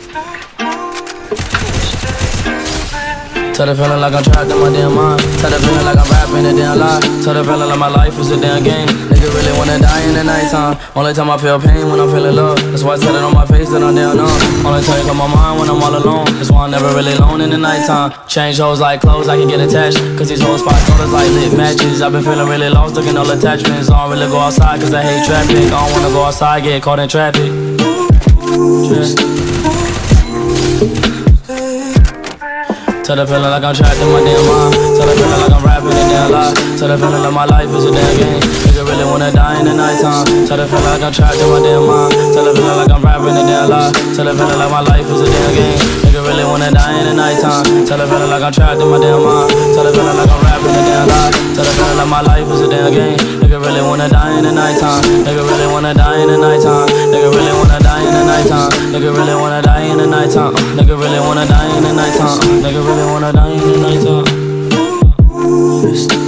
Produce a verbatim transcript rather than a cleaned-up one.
Tell the feeling like I'm trapped in my damn mind. Tell the feeling like I'm rapping a damn lie. Tell the feeling like my life is a damn game. Nigga really wanna die in the nighttime. Only time I feel pain when I'm feeling love. That's why I tell it on my face that I'm down numb. Only time you come my mind when I'm all alone. That's why I'm never really alone in the nighttime. Change hoes like clothes, I can get attached. Cause these hoes spot colors like lit matches. I've been feeling really lost, looking all attachments. I don't really go outside cause I hate traffic. I don't wanna go outside, get caught in traffic. Tell the feeling like I'm trapped in my damn mind. Tell the feeling like I'm rapping a damn lie. Tell the feeling like my life is a damn game. Nigga really wanna die in the nighttime. Tell the feeling like I'm trapped in my damn mind. Tell the feeling like I'm rapping a damn lie. Tell the feeling like my life is a damn game. Nigga really wanna die in the nighttime. Tell the feeling like I'm trapped in my damn mind. Tell the feeling like I'm rapping a damn lie. Tell the feeling like my life is a damn game. Nigga really wanna die in the nighttime. Nigga really wanna die in the nighttime. Nigga really wanna die in the nighttime. Nigga really wanna die in the nighttime. Nigga really wanna die in the nighttime. Nigga really wanna die in the nighttime.